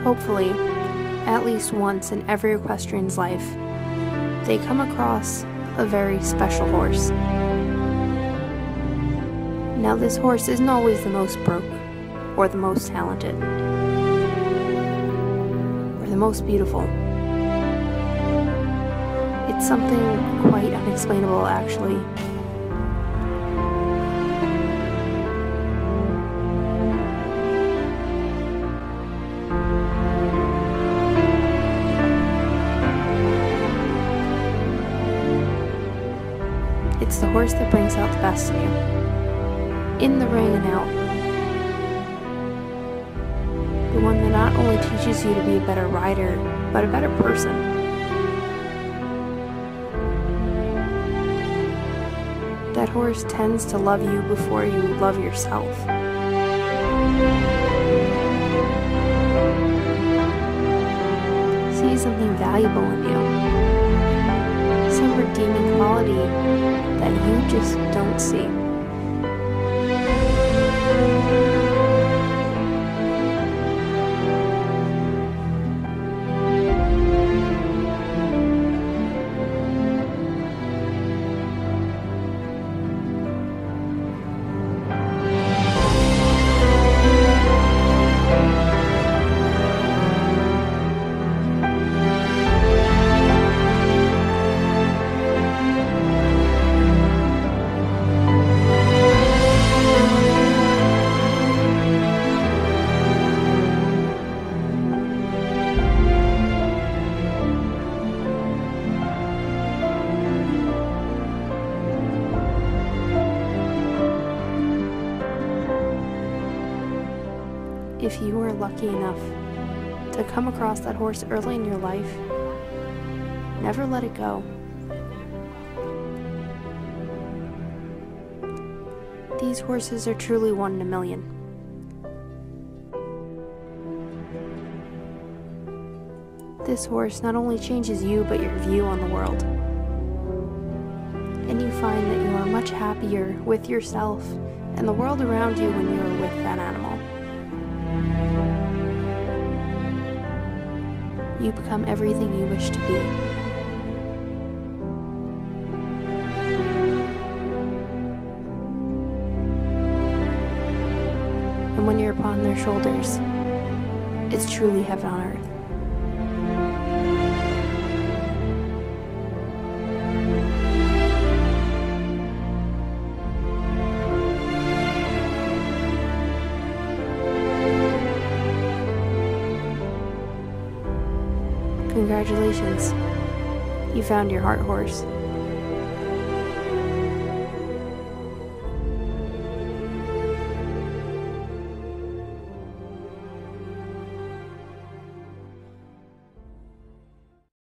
Hopefully, at least once in every equestrian's life, they come across a very special horse. Now, this horse isn't always the most broke, or the most talented, or the most beautiful. It's something quite unexplainable, actually. It's the horse that brings out the best in you, in the ring and out. The one that not only teaches you to be a better rider, but a better person. That horse tends to love you before you love yourself. See something valuable in you. Some redeeming quality that you just don't see. If you were lucky enough to come across that horse early in your life, never let it go. These horses are truly one in a million. This horse not only changes you, but your view on the world. And you find that you are much happier with yourself and the world around you when you are with that animal. You become everything you wish to be. And when you're upon their shoulders, it's truly heaven on earth. Congratulations, you found your heart horse.